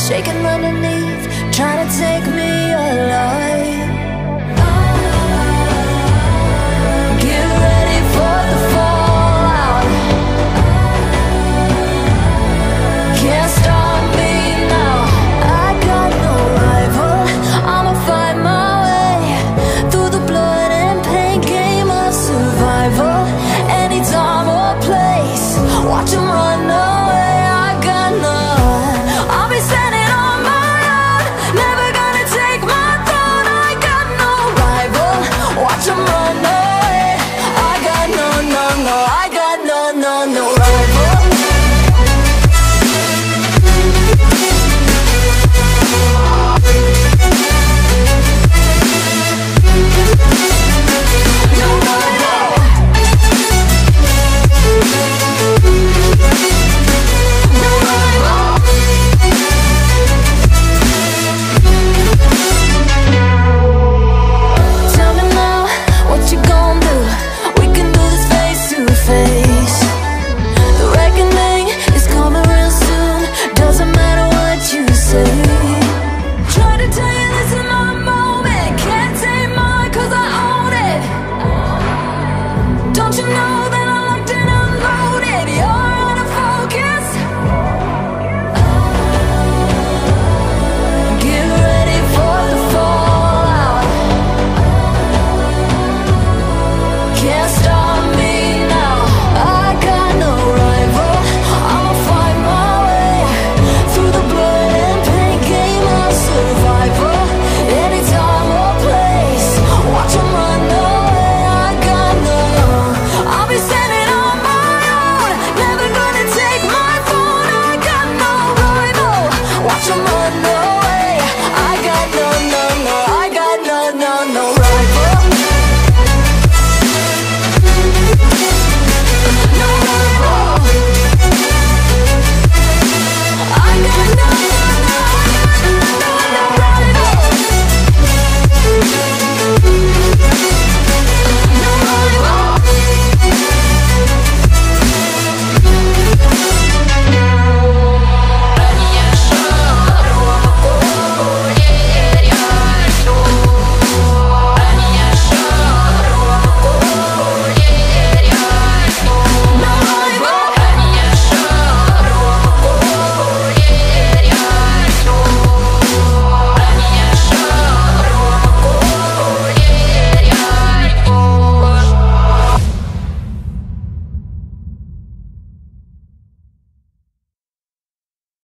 shaking underneath, trying to take me alive. Get ready for the fallout. Can't stop me now. I got no rival. I'ma fight my way through the blood and pain game of survival. Any time or place, watching